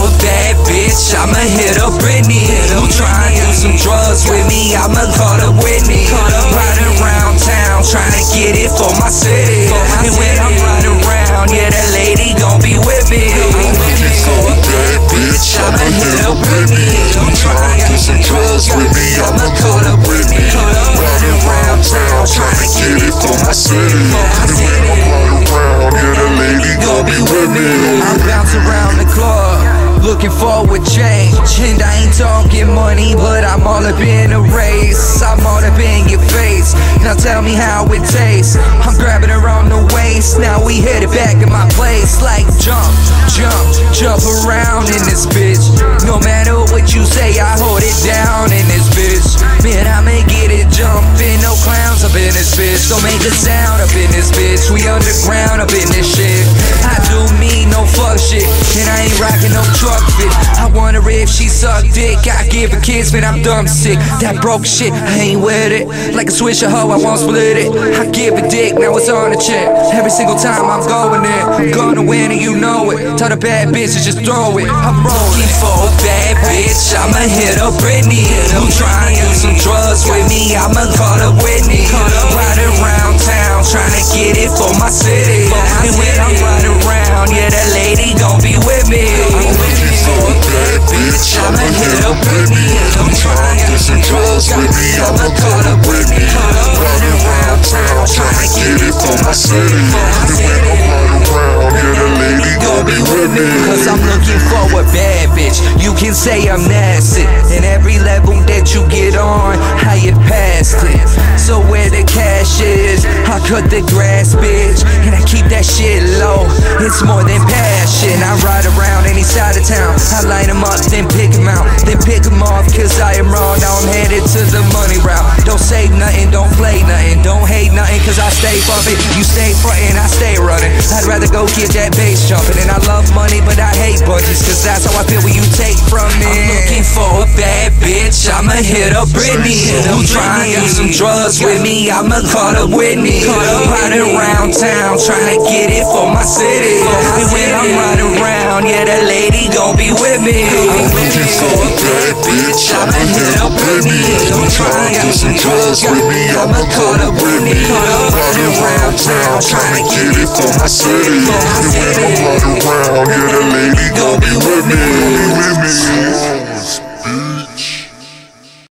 a bad bitch, I'ma hit up Britney. Who tryna do some drugs with me, I'ma call up Whitney. Riding around town, tryna get it for my city. And when I'm riding around, yeah, that lady gon' be with me. I'm looking for a bad bitch, I'ma hit up Britney. Who tryna do some drugs with me, I'ma call up Whitney. Riding around town, tryna get it for my city. And when I'm riding around, yeah, that lady gon' be with me. I bounce around the club, looking for a change. And I ain't talking money, but I'm all up in a race. I'm all up in your face. Now tell me how it tastes. I'm grabbing her on the waist. Now we headed back to my place. Like jump, jump, jump around in this bitch. No matter what you say, I hold it down in this bitch. Man, I'ma get it jumping. No clowns up in this bitch. Don't make a sound up in this bitch. We underground up in this shit. I do me, no fuck shit. And I ain't rocking no truck fit. I wonder if she suck dick. I give her kids, man, I'm dumb sick. That broke shit, I ain't with it. Like a switch a hoe, I won't split it. I give a dick, now it's on the check. Every single time I'm going in, I'm gonna win and you know it. Tell the bad bitch to just throw it. I'm rolling for a bad bitch, I'ma hit up Britney. Who tryna do some drugs with me, I'ma call up Whitney. Riding around town, tryna get it for my city. And when I'm riding around, yeah, that lady gon' be with me. I'm looking for a bad bitch, I'ma hit up Britney. Who tryna do some drugs with me, I'ma call up Whitney. Riding around town, tryna get it for my city. And when I'm riding around, yeah, that lady gon' be with me. Cause I'm looking for a bad bitch. You can say I'm nasty. And every level that you get on, how you passed it. So where the cash is, I cut the grass, bitch. And I keep that shit low. It's more than passion. I ride around any side of town. I line them up, then pick them out. Then pick them off, cause I am wrong. Now I'm headed to the money route. Don't say nothing, don't play nothing. Don't hate nothing, cause I stay bumping. You stay frontin', I stay running. I'd rather go get that bass jumping. And I love money, but I hate budgets, cause that's how I feel when you take from me. I'm looking for a bad bitch, I'ma hit up Britney. Who tryna do some drugs with me, I'ma call up Whitney. Riding around town, tryna get it for my city. And when I'm riding around, yeah, that lady gon' be with me. I'm looking for a bad bitch, I'ma hit up Britney. Who tryna do some drugs with me, I'ma call up Whitney. Riding around town, tryna get it for my city. And when I'm riding around, yeah, that lady